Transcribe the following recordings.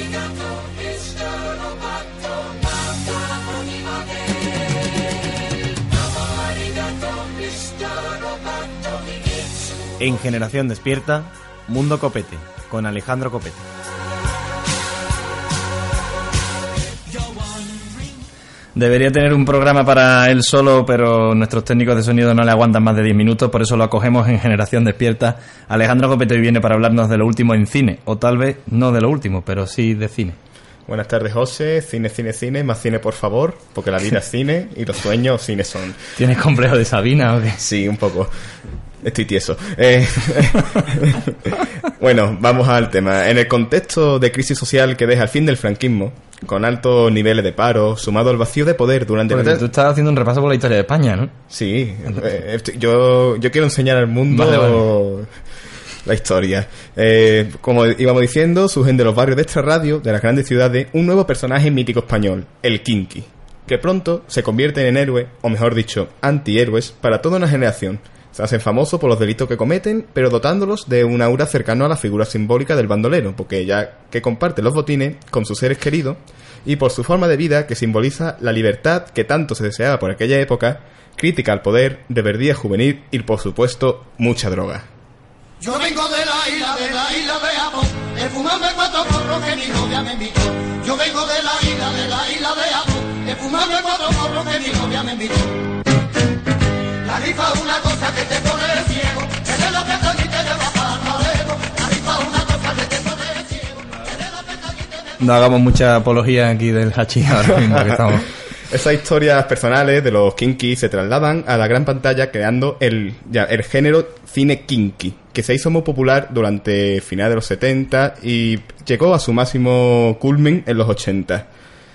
En Generación Despierta, Mundo Copete, con Alejandro Copete. Debería tener un programa para él solo, pero nuestros técnicos de sonido no le aguantan más de 10 minutos, por eso lo acogemos en Generación Despierta. Alejandro Copete viene para hablarnos de lo último en cine, o tal vez no de lo último, pero sí de cine. Buenas tardes, José. Cine, más cine, por favor, porque la vida es cine y los sueños cine son. ¿Tienes complejo de Sabina o qué? Sí, un poco. Estoy tieso. Bueno, vamos al tema. En el contexto de crisis social que deja el fin del franquismo, con altos niveles de paro, sumado al vacío de poder durante... Porque tú estás haciendo un repaso por la historia de España, ¿no? Sí. Yo quiero enseñar al mundo... Vale. La historia. Como íbamos diciendo, surgen de los barrios de esta radio, de las grandes ciudades, un nuevo personaje mítico español, el Kinky, que pronto se convierte en héroe, o mejor dicho, antihéroes, para toda una generación. Se hacen famosos por los delitos que cometen, pero dotándolos de un aura cercano a la figura simbólica del bandolero, porque ya que comparte los botines con sus seres queridos, y por su forma de vida que simboliza la libertad que tanto se deseaba por aquella época, crítica al poder, reverdía juvenil y, por supuesto, mucha droga. Yo vengo de la isla de amor, de fumarme 4 porros que mi novia me invitó. Yo vengo de la isla de amor, de fumarme 4 porros que mi novia me invitó. La rifa es una cosa que te pone ciego, que de lo que estoy y te lleva para luego. La rifa es una cosa que te pone ciego, que de lo que estoy y te lleva. No hagamos mucha apología aquí del hachís ahora mismo que estamos. Esas historias personales de los kinky se trasladan a la gran pantalla creando el género cine kinky, que se hizo muy popular durante finales de los 70 y llegó a su máximo culmen en los 80.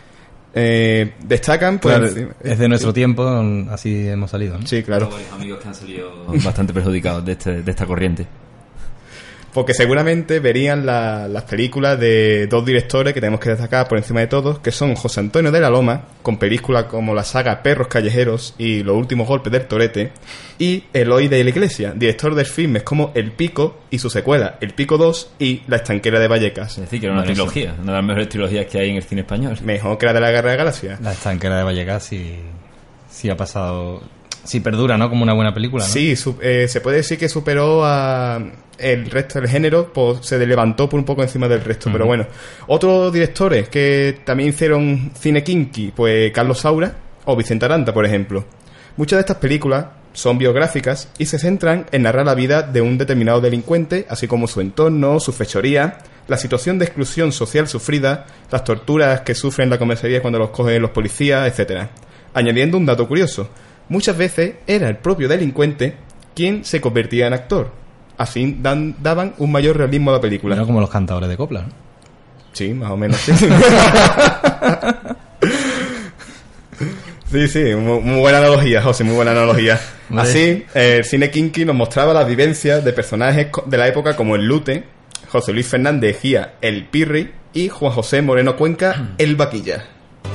Destacan pues claro, es de nuestro tiempo, así hemos salido, ¿no? Sí, claro. Tengo varios amigos que han salido bastante perjudicados de esta corriente. Porque seguramente verían las películas de dos directores que tenemos que destacar por encima de todos, que son José Antonio de la Loma, con películas como la saga Perros Callejeros y Los Últimos Golpes del Torete, y Eloy de la Iglesia, director de filmes como El Pico y su secuela, El Pico 2 y La Estanquera de Vallecas. Es decir, que era una trilogía, una de las mejores trilogías que hay en el cine español. Mejor que la de la Guerra de Galaxia. La Estanquera de Vallecas sí ha pasado... Sí perdura, ¿no? Como una buena película, ¿no? Sí, se puede decir que superó a el resto del género, pues se levantó por un poco encima del resto, pero bueno. Otros directores que también hicieron cine kinky, pues Carlos Saura o Vicente Aranda, por ejemplo. Muchas de estas películas son biográficas y se centran en narrar la vida de un determinado delincuente, así como su entorno, su fechoría, la situación de exclusión social sufrida, las torturas que sufren en la comisaría cuando los cogen los policías, etcétera. Añadiendo un dato curioso. Muchas veces era el propio delincuente quien se convertía en actor. Así daban un mayor realismo a la película. Era como los cantadores de copla, ¿no? Sí, más o menos, sí. Sí, muy buena analogía, José, muy buena analogía. Así, el cine kinky nos mostraba las vivencias de personajes de la época como el Lute, José Luis Fernández Gía, el Pirri, y Juan José Moreno Cuenca, el Vaquilla.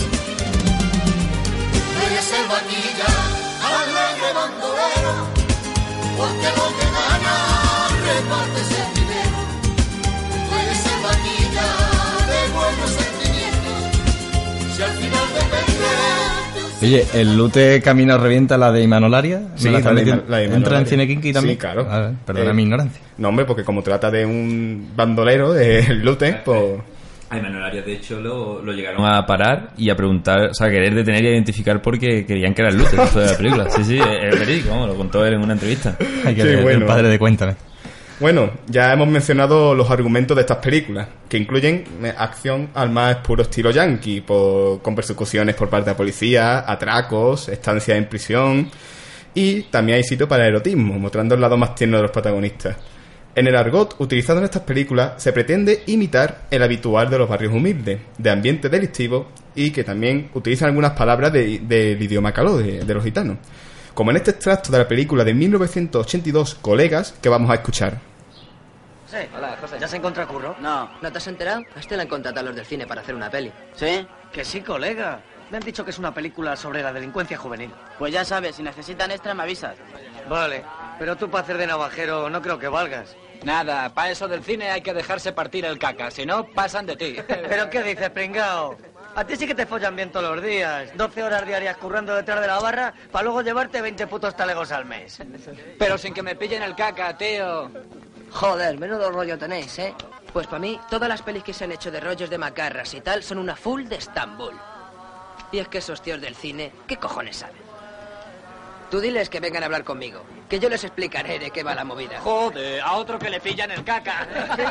Oye, ¿el Lute Camino revienta la de Imanolaria? Sí, la de Imanolaria. ¿Entra en cine kinky también? Sí, claro. A ver, perdona mi ignorancia. No, hombre, porque como trata de un bandolero, el Lute, pues... A Imanolaria, de hecho, lo llegaron a parar y a preguntar, o sea, a querer detener y a identificar porque querían que era el Lute dentro de la película. Sí, es verídico, vamos, lo contó él en una entrevista. Hay que ver el padre de Cuéntame. Bueno, ya hemos mencionado los argumentos de estas películas, que incluyen acción al más puro estilo yankee, con persecuciones por parte de la policía, atracos, estancias en prisión, y también hay sitio para el erotismo, mostrando el lado más tierno de los protagonistas. En el argot utilizado en estas películas se pretende imitar el habitual de los barrios humildes, de ambiente delictivo, y que también utilizan algunas palabras del idioma caló, de los gitanos. Como en este extracto de la película de 1982, Colegas, que vamos a escuchar. Sí, hola, José. ¿Ya se encuentra curro? No. ¿No te has enterado? A este le han contratado los del cine para hacer una peli. ¿Sí? Que sí, colega. Me han dicho que es una película sobre la delincuencia juvenil. Pues ya sabes, si necesitan extra me avisas. Vale, pero tú para hacer de navajero no creo que valgas. Nada, para eso del cine hay que dejarse partir el caca, si no, pasan de ti. ¿Pero qué dices, pringao? A ti sí que te follan bien todos los días. 12 horas diarias currando detrás de la barra para luego llevarte 20 putos talegos al mes. Pero sin que me pillen el caca, tío. Joder, menudo rollo tenéis, ¿eh? Pues para mí, todas las pelis que se han hecho de rollos de macarras y tal son una full de Estambul. Y es que esos tíos del cine, ¿qué cojones saben? Tú diles que vengan a hablar conmigo, que yo les explicaré de qué va la movida. Joder, a otro que le pillan el caca.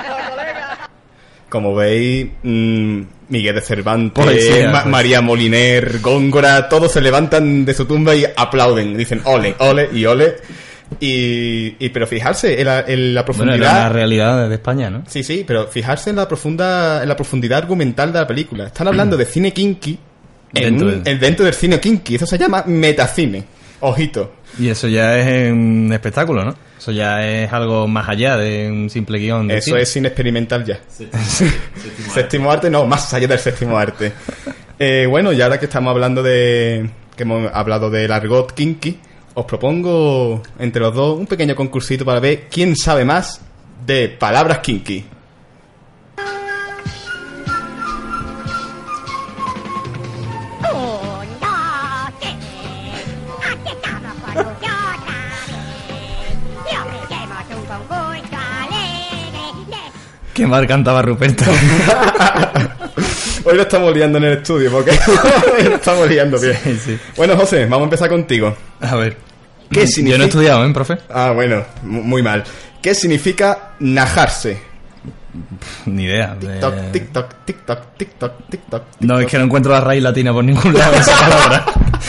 Como veis, Miguel de Cervantes, Poesía, pues. María Moliner, Góngora, todos se levantan de su tumba y aplauden. Dicen ole, ole y ole. Pero fijarse en la profundidad. Bueno, era la realidad de España, ¿no? Sí, sí, pero fijarse en la profundidad argumental de la película. Están hablando de cine kinky dentro del cine kinky. Eso se llama metacine. Ojito. Y eso ya es un espectáculo, ¿no? Eso ya es algo más allá de un simple guión. Eso es cine experimental ya. Séptimo arte, no, más allá del séptimo arte. Bueno, y ahora que estamos hablando que hemos hablado del argot kinky, os propongo entre los dos un pequeño concursito para ver quién sabe más de palabras kinky. Qué mal cantaba Ruperto. Hoy lo estamos liando en el estudio, porque lo estamos liando bien. Sí, sí. Bueno, José, vamos a empezar contigo. A ver. ¿Qué significa? Yo no he estudiado, profe? Ah, bueno, muy mal. ¿Qué significa najarse? Ni idea. TikTok, TikTok, TikTok, TikTok, TikTok. No, es que no encuentro la raíz latina por ningún lado de esa palabra.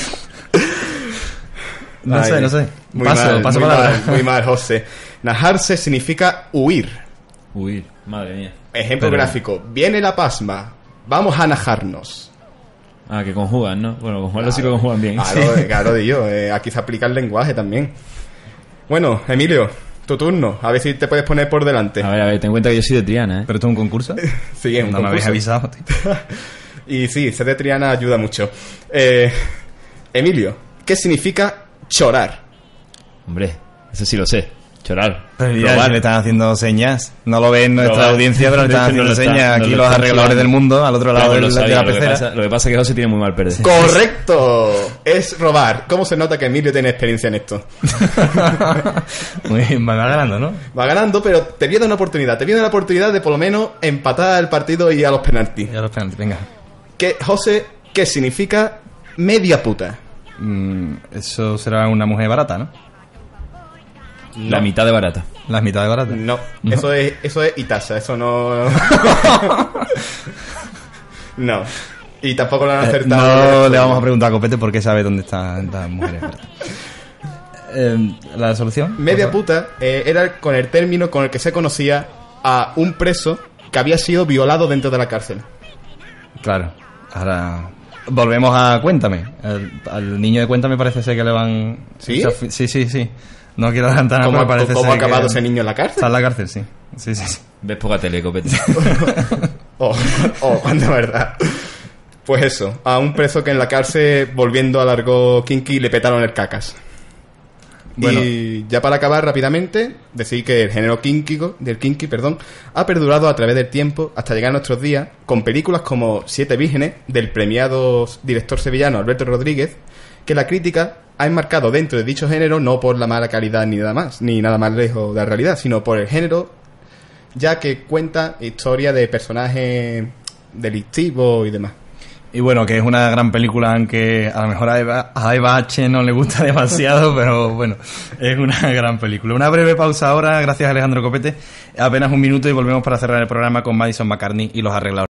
No sé. Paso palabra. Muy mal, José. Najarse significa huir. Huir, madre mía. Ejemplo gráfico. Viene la pasma. Vamos a najarnos. Ah, que conjugan, ¿no? Bueno, conjugarlo sí que conjugan bien. Claro, Dios. Aquí se aplica el lenguaje también. Bueno, Emilio, tu turno. A ver si te puedes poner por delante. A ver, ten en cuenta que yo soy de Triana, ¿eh? ¿Pero esto es un concurso? Sí, es un concurso. No me habéis avisado, tío. Y sí, ser de Triana ayuda mucho. Emilio, ¿qué significa chorar? Hombre, eso sí lo sé. Chorar. Pero ya le están haciendo señas. No lo ven nuestra audiencia, pero le están haciendo señas aquí los arregladores del mundo, al otro lado de la pecera. Lo que pasa es que José tiene muy mal perder. ¡Correcto! Es robar. ¿Cómo se nota que Emilio tiene experiencia en esto? Muy bien, va ganando, ¿no? Va ganando, pero te viene una oportunidad. Te viene la oportunidad de por lo menos empatar el partido y a los penaltis. Y a los penaltis, venga. José, ¿qué significa media puta? Eso será una mujer barata, ¿no? La mitad de barata. ¿La mitad de barata? No, eso es Itasa, eso no. No. Y tampoco lo han acertado. No le vamos a preguntar a Copete por qué sabe dónde están las mujeres baratas. ¿La solución? Media puta era con el término con el que se conocía a un preso que había sido violado dentro de la cárcel. Claro. Ahora volvemos a Cuéntame. Al niño de Cuéntame parece ser que le van... ¿Sí? Sí. No quiero adelantar nada, pero parece ser ¿Cómo ha acabado que ese niño en la cárcel? Está en la cárcel, sí. Sí. Ves poca tele, Copete. Cuando verdad. Pues eso, a un preso que en la cárcel, volviendo al argot kinky, le petaron el cacas. Bueno. Y ya para acabar rápidamente, decir que el género kinky, ha perdurado a través del tiempo hasta llegar a nuestros días, con películas como Siete Vírgenes, del premiado director sevillano Alberto Rodríguez, que la crítica ha enmarcado dentro de dicho género no por la mala calidad ni nada más lejos de la realidad, sino por el género, ya que cuenta historia de personajes delictivos y demás. Y bueno, que es una gran película, aunque a lo mejor a Eva H. no le gusta demasiado, pero bueno, es una gran película. Una breve pausa ahora, gracias a Alejandro Copete, apenas un minuto y volvemos para cerrar el programa con Madison McCartney y los arregladores.